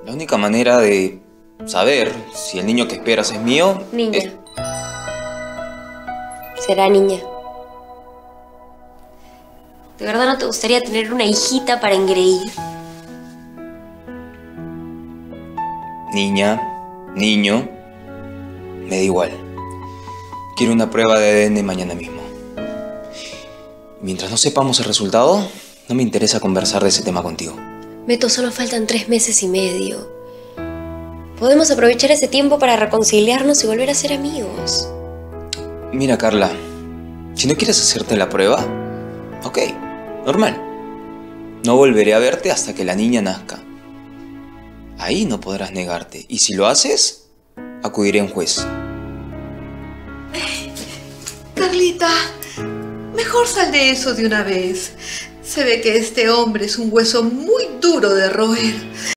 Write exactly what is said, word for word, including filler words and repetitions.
La única manera de saber si el niño que esperas es mío... Niña. Es... Será niña. ¿De verdad no te gustaría tener una hijita para engreír? Niña, niño, me da igual. Quiero una prueba de A D N mañana mismo. Mientras no sepamos el resultado, no me interesa conversar de ese tema contigo. Beto, solo faltan tres meses y medio. Podemos aprovechar ese tiempo para reconciliarnos y volver a ser amigos. Mira, Carla, si no quieres hacerte la prueba, ok, normal. No volveré a verte hasta que la niña nazca. Ahí no podrás negarte. Y si lo haces, acudiré a un juez. Carlita, mejor sal de eso de una vez. Se ve que este hombre es un hueso muy duro de roer.